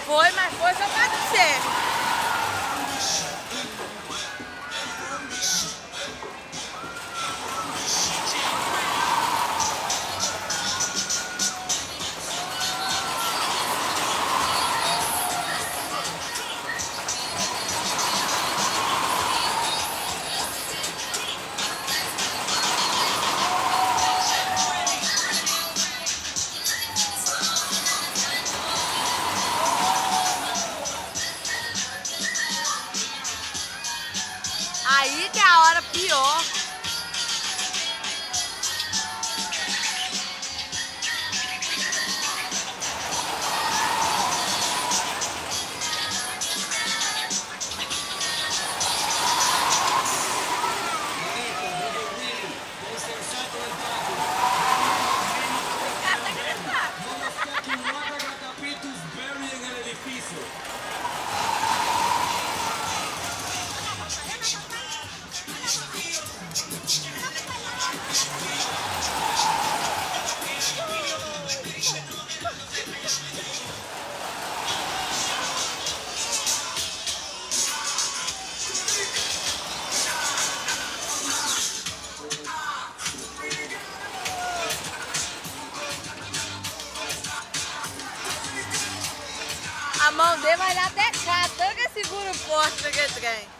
Foi, mas foi jogado sério. Aí que é a hora pior. A mão dele vai lá até cá, tanto que segura o forte daquele trem.